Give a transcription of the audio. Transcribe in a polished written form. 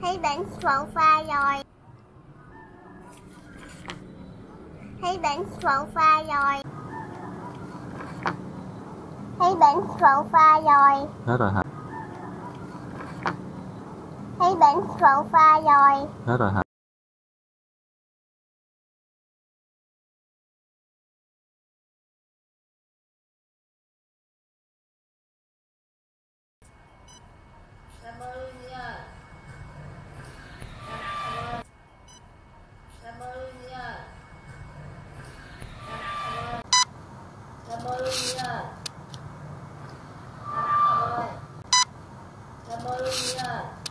Thấy bánh phượng pha rồi. Thấy bánh phượng pha rồi. Thấy bánh phượng pha rồi. Hết rồi hả? Thấy bánh phượng pha rồi. Hết rồi hả? Cảm ơn nha. Cảm ơn nha. Cảm ơn nha. Cảm ơn nha.